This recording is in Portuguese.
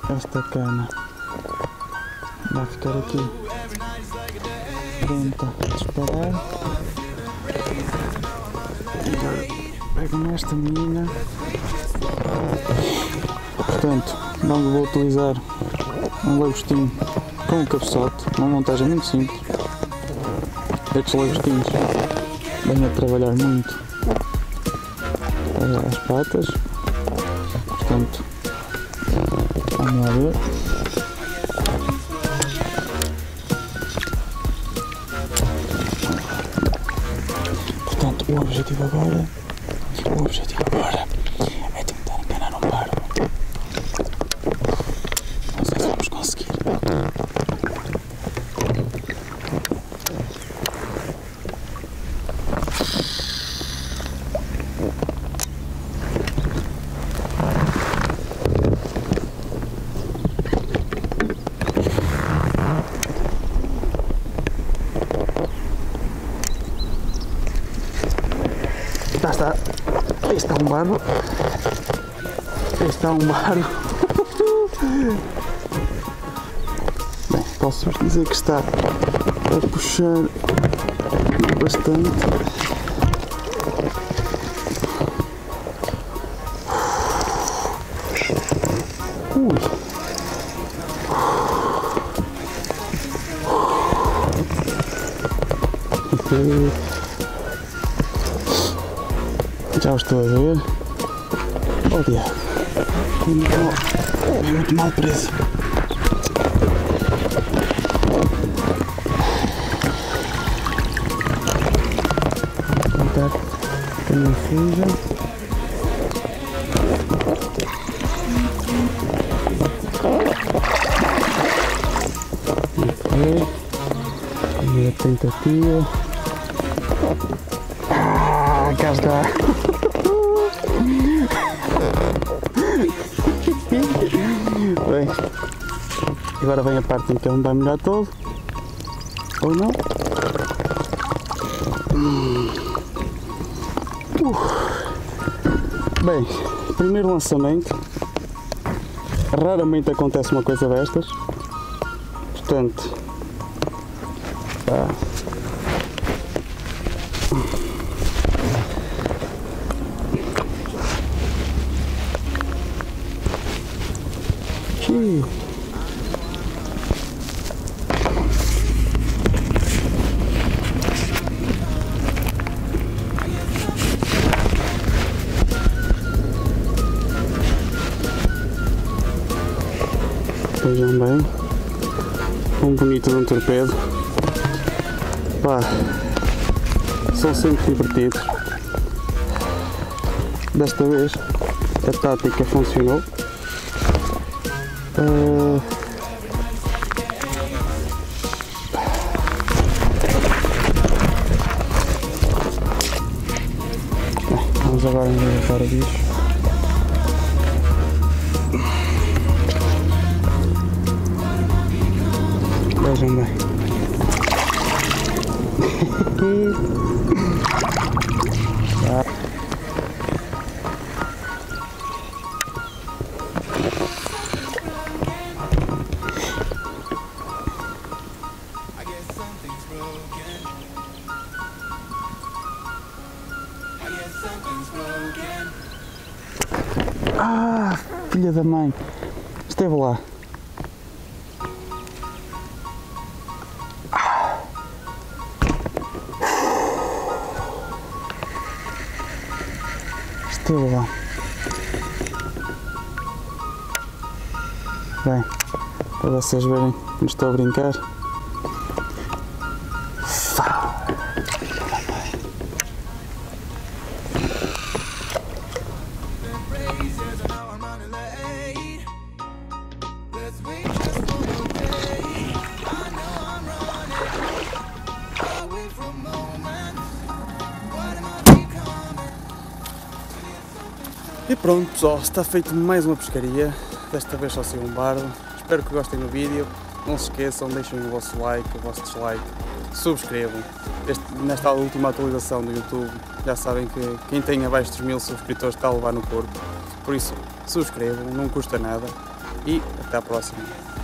esta cana vai ficar aqui pronta a disparar. Pego nesta mina. Portanto, não vou utilizar um lagostinho com o cabeçote, uma montagem muito simples. Estes lagostinhos vêm a trabalhar muito as patas, portanto, vamos lá ver. Portanto, o objetivo agora é tentar enganar um barbo. Não sei se vamos conseguir. Está. Aí está um barbo. Bem, posso-vos dizer que está a puxar bastante. Já o estou a ver. Oh diabo, é muito mal preso. Vou tentar que não fuja. Ok, primeira tentativa. Cá está. Bem, agora vem a parte em que ele vai molhar todo, ou não. Bem, primeiro lançamento, raramente acontece uma coisa destas, portanto, vejam bem, um bonito de um torpedo. Pá, são sempre divertidos. Desta vez a tática funcionou. Vamos agora engajar o bicho. Vejam bem. Ah, filha da mãe, esteve lá. Esteve lá. Bem, para vocês verem que não estou a brincar. E pronto pessoal, está feito mais uma pescaria, desta vez só saiu um bardo. Espero que gostem do vídeo, não se esqueçam, deixem o vosso like, o vosso dislike, subscrevam. Nesta última atualização do YouTube, já sabem que quem tem abaixo dos 1000 subscritores está a levar no corpo, por isso subscrevam, não custa nada. e até à próxima.